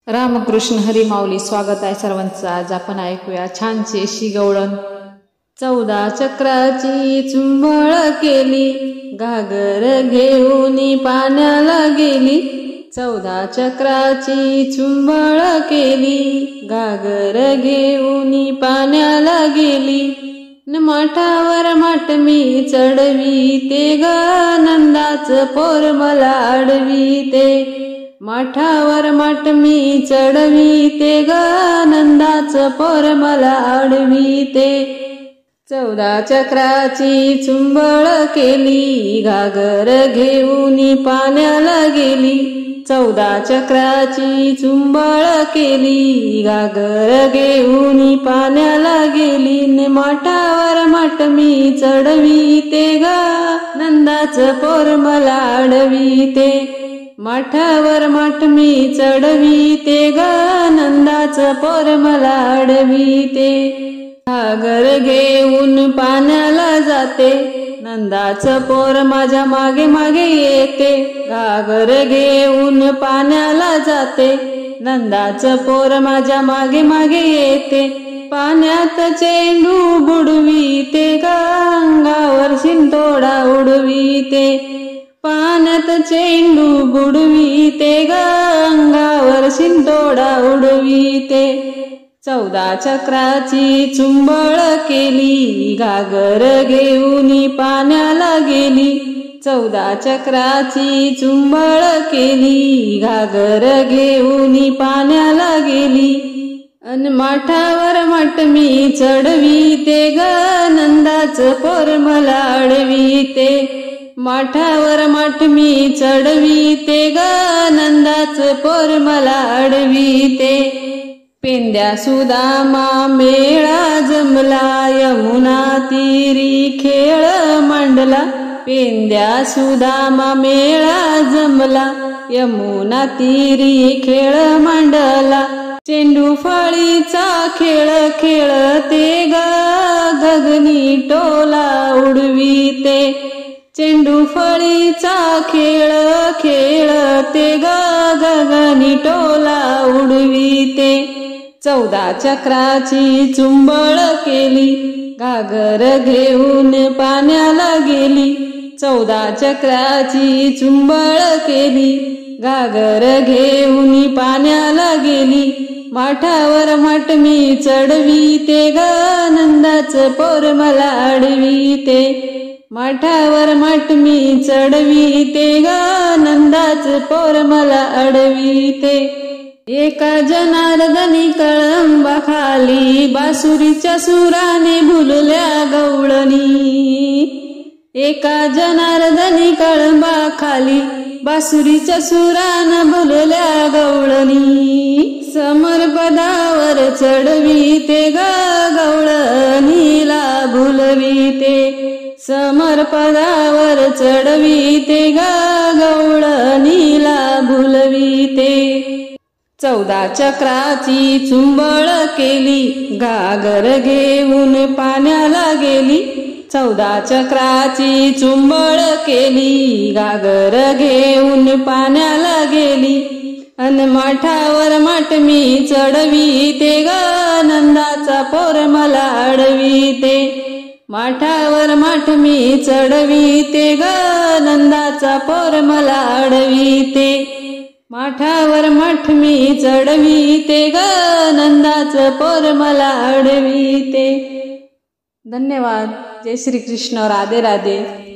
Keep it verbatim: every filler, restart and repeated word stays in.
रामकृष्ण हरी माऊली. स्वागत आहे सर्वांचं. आज आपण ऐकूया छानशी अशी गवळण. चौदा चक्राची चुंबळ केली, घागर घेऊन पाण्याला गेली. चौदा चक्राची चुंबळ केली, घागर घेऊन पाण्याला गेली. न माठावर माठ मी चढवी ते ग, नंदाच पोर मला अडवी ते. माठावर माठ मी चढवी ते ग, नंदाच पोर मला अडवी ते. चौदा चक्राची चुंबळ केली, घागर घेऊन पाण्याला गेली. चौदा चक्राची चुंबळ केली, घागर घेऊन पाण्याला गेली. ने माठावर माठ मी चढवी ते ग, नंदाच पोर मला अडवी ते. माठावर माठ मी चढवी ते ग, नंदाच पोर मला अडवी ते. घागर घेऊन पाण्याला जाते, नंदाच पोर माझ्या मागे मागे येते. घागर घेऊन पाण्याला जाते, नंदाच पोर माझ्या मागे मागे येते. पाण्यात चेंडू बुडवीते ग, अंगावर शिंतोडा उडवीते. पाण्यात चेंडू बुडवीते ग, अंगावर शिंतोडा उडवीते. चौदा चक्राची चुंबळ केली, घागर घेऊन पाण्याला गेली. चौदा चक्राची चुंबळ केली, घागर घेऊन पाण्याला गेली. अन माठावर माठ मी चढवीते ग, नंदाच पोर मला अडवीते. माठावर माठ मी चढवीते ग, नंदाच पोर मला अडवीते. पेंद्या सुदामा मेळा जमला, यमुना तीरी खेळ मांडला. पेंद्या सुदामा मेळा जमला, यमुना तीरी खेळ मांडला. चेंडू फळीचा खेळ खेळते ग, गगनी टोला उडवीते. चेंडू फळीचा खेळ खेळते ग, गगनी टोला उडवीते. चौदा चक्राची चुंबळ केली, घागर घेऊन पाण्याला गेली. चौदा चक्राची चुंबळ केली, घागर घेऊन पाण्याला गेली. माठावर माठ मी चढवीते ग, नंदाच पोर मला अडवीते. माठावर माठ मी चढवीते ग, नंदाच पोर मला अडवीते. एका जनार्दनी कळंबा खाली, बासुरीच्या सुराने भुलल्या गवळणी. एका जनार्दनी कळंबा खाली, बासुरीच्या सुरान भुलल्या गवळणी. समरपदावर चढवीते ग, गवळणीला भुलवीते. समरपदावर चढवीते ग, गवळणीला भुलवीते. चौदा चक्राची चुंबळ केली, घागर घेऊन पाण्याला गेली. चौदा चक्राची चुंबळ केली, घागर घेऊन पाण्याला गेली. अन माठावर माठ मी चढवीते ग, नंदाचा पोर मला अडवीते. माठावर माठ मी चढवीते ग, नंदाचा पोर मला अडवीते. माठावर माठ मी चढवीते ग, नंदाच पोर मला अडवीते. धन्यवाद. जय श्री कृष्ण. राधे राधे.